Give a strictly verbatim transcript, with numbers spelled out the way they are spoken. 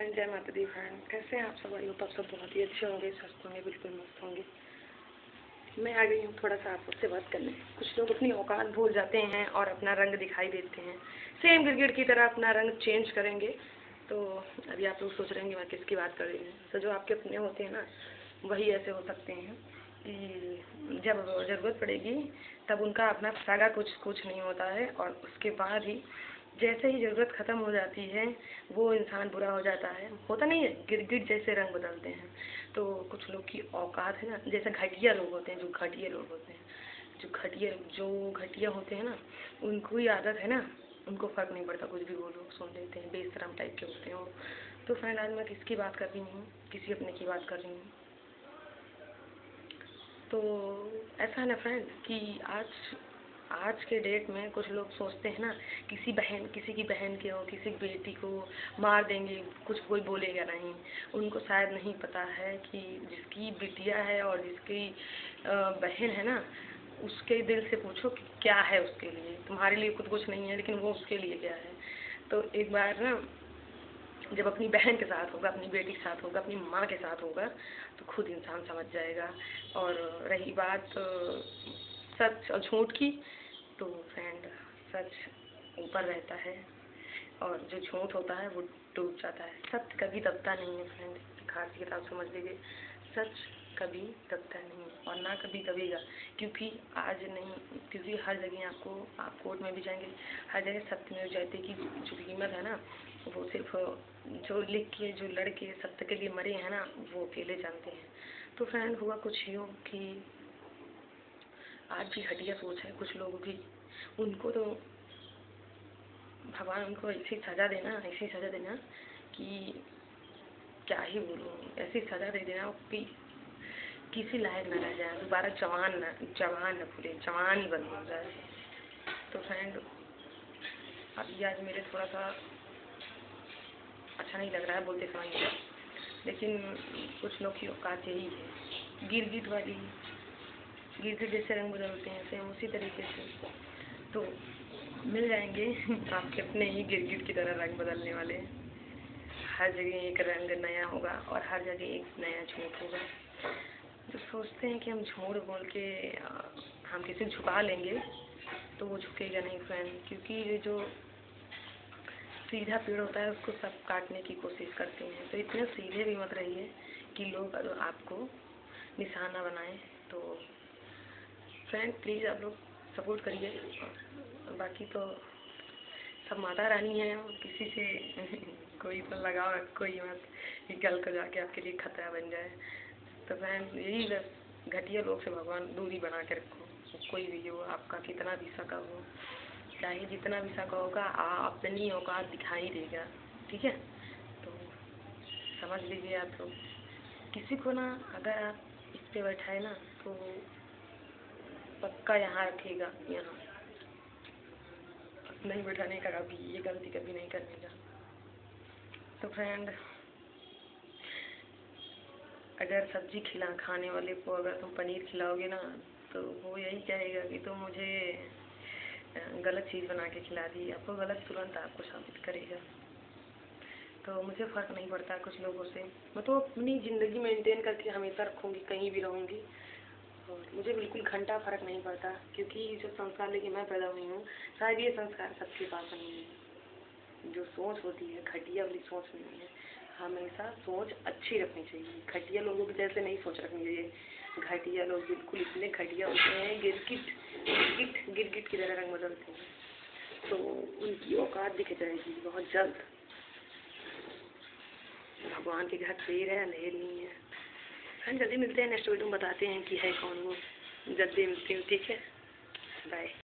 जय माता दी फ्रेंड, कैसे हैं आप सब? आई होप आप सब बहुत ही अच्छे होंगे, स्वस्थ होंगे, बिल्कुल मस्त होंगे। मैं आ गई हूँ थोड़ा सा आपसे बात करने। कुछ लोग अपनी औकात भूल जाते हैं और अपना रंग दिखाई देते हैं, सेम गिरगिट की तरह अपना रंग चेंज करेंगे। तो अभी आप लोग सोच रहे हैं मैं किसकी बात कर रही हूँ। तो जो आपके अपने होते हैं ना, वही ऐसे हो सकते हैं कि जब ज़रूरत पड़ेगी तब उनका अपना सागा कुछ कुछ नहीं होता है, और उसके बाद ही जैसे ही ज़रूरत ख़त्म हो जाती है वो इंसान बुरा हो जाता है। होता नहीं है, गिरगिट जैसे रंग बदलते हैं। तो कुछ लोग की औकात है ना, जैसे घटिया लोग होते हैं, जो घटिया लोग होते हैं जो घटिया जो घटिया होते हैं ना, उनको ही आदत है ना, उनको फ़र्क नहीं पड़ता, कुछ भी बोलो सुन लेते हैं, बेशरम टाइप के होते हैं वो। तो फ्रेंड, आज मैं किसकी बात कर रही हूँ? किसी अपने की बात कर रही हूँ। तो ऐसा है ना फ्रेंड कि आज आज के डेट में कुछ लोग सोचते हैं ना, किसी बहन किसी की बहन के हो, किसी बेटी को मार देंगे, कुछ कोई बोलेगा नहीं। उनको शायद नहीं पता है कि जिसकी बिटिया है और जिसकी बहन है ना, उसके दिल से पूछो कि क्या है उसके लिए। तुम्हारे लिए खुद कुछ नहीं है, लेकिन वो उसके लिए क्या है। तो एक बार ना, जब अपनी बहन के साथ होगा, अपनी बेटी के साथ होगा, अपनी माँ के साथ होगा, तो खुद इंसान समझ जाएगा। और रही बात सच और झूठ की, तो फ्रेंड, सच ऊपर रहता है और जो झूठ होता है वो डूब जाता है। सत्य कभी दबता नहीं है फ्रेंड, खास किताब समझ लीजिए। सच कभी दबता नहीं और ना कभी दबेगा, क्योंकि आज नहीं, क्योंकि हर जगह आपको, आप कोर्ट में भी जाएंगे, हर जगह सत्यमेव जयते की जो कीमत है ना, वो सिर्फ जो लिख के, जो लड़के सत्य के लिए मरे हैं ना, वो अकेले जानते हैं। तो फ्रेंड, हुआ कुछ यूँ कि आज भी घटिया सोच है कुछ लोगों की। उनको तो भगवान उनको ऐसी सज़ा देना, ऐसी सज़ा देना कि क्या ही बोलूँ, ऐसी सज़ा दे देना कि किसी लायक न रह जाए, दोबारा जवान न जवान न भूले, जवान ही बंद हो जाए। तो फ्रेंड, अभी आज मेरे थोड़ा सा अच्छा नहीं लग रहा है बोलते समय, लेकिन कुछ लोग की औकात यही है, गिरगिट वाली। गिरगिट जैसे रंग बदलते हैं, सेम उसी तरीके से तो मिल जाएंगे आपके अपने ही गिरगिट की तरह रंग बदलने वाले। हर जगह एक रंग नया होगा और हर जगह एक नया झूठ होगा। जो सोचते हैं कि हम झूठ बोल के हम किसी को छुपा लेंगे, तो वो झुकेगा नहीं फ्रेंड, क्योंकि ये जो सीधा पेड़ होता है उसको सब काटने की कोशिश करते हैं। तो इतने सीधे भी मत रहिए कि लोग आपको निशाना बनाएं। तो फ्रेंड, प्लीज़ आप लोग सपोर्ट करिए। बाकी तो सब माता रानी है, और किसी से कोई तो लगाव रखो ही मत कि कल को जाके आपके लिए खतरा बन जाए। तो फ्रेंड, यही बस, घटिया लोग से भगवान दूरी बना के रखो। कोई भी हो, आपका कितना भी सका हो, चाहे जितना भी सका होगा, अपनी औकात दिखाई देगा। ठीक है? तो समझ लीजिए आप लोग, किसी को ना अगर आप इस पे बैठाए ना, तो पक्का यहाँ रखेगा, यहाँ नहीं बैठाने का, कभी ये गलती कभी नहीं करने का। तो फ्रेंड, अगर सब्जी खिला खाने वाले को अगर तुम पनीर खिलाओगे ना, तो वो यही कहेगा कि तुम मुझे गलत चीज़ बना के खिला दी। आपको गलत तुरंत आपको साबित करेगा। तो मुझे फ़र्क नहीं पड़ता कुछ लोगों से, मैं तो अपनी ज़िंदगी मेंटेन करके हमेशा रखूँगी, कहीं भी रहूँगी, और मुझे बिल्कुल घंटा फ़र्क नहीं पड़ता, क्योंकि जो संस्कार लेके मैं पैदा हुई हूँ, शायद ये संस्कार सबके पास नहीं है। जो सोच होती है, घटिया वाली सोच नहीं है। हमेशा सोच अच्छी रखनी चाहिए, घटिया लोगों की जैसे नहीं सोच रखनी चाहिए। घटिया लोग बिल्कुल इतने घटिया होते हैं, गिरगिट गिरगिट गिरगिट की तरह रंग बदलते हैं। तो उनकी औकात दिख जाएगी बहुत जल्द। भगवान के घर शेर है, अंधेर नहीं है। हम जल्दी मिलते हैं, नेक्स्ट वीडियो में बताते हैं कि है कौन वो। जल्दी मिलती हूँ, ठीक है? बाय।